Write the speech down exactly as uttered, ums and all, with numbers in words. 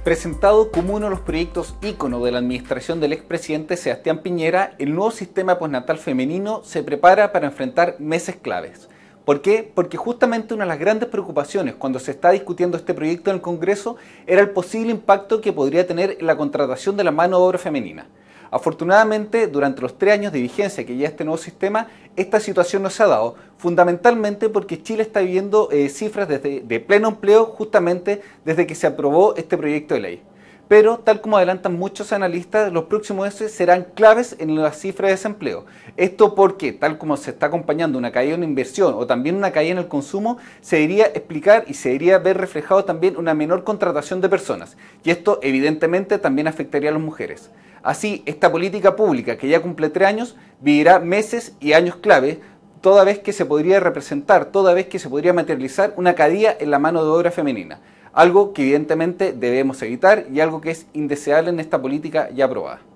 Presentado como uno de los proyectos ícono de la administración del expresidente Sebastián Piñera, el nuevo sistema postnatal femenino se prepara para enfrentar meses claves. ¿Por qué? Porque justamente una de las grandes preocupaciones cuando se está discutiendo este proyecto en el Congreso era el posible impacto que podría tener en la contratación de la mano de obra femenina. Afortunadamente, durante los tres años de vigencia que lleva este nuevo sistema, esta situación no se ha dado, fundamentalmente porque Chile está viviendo eh, cifras desde, de pleno empleo justamente desde que se aprobó este proyecto de ley. Pero, tal como adelantan muchos analistas, los próximos meses serán claves en las cifras de desempleo. Esto porque, tal como se está acompañando una caída en la inversión o también una caída en el consumo, se debería explicar y se debería ver reflejado también una menor contratación de personas. Y esto, evidentemente, también afectaría a las mujeres. Así, esta política pública, que ya cumple tres años, vivirá meses y años clave, toda vez que se podría representar, toda vez que se podría materializar una caída en la mano de obra femenina. Algo que evidentemente debemos evitar y algo que es indeseable en esta política ya aprobada.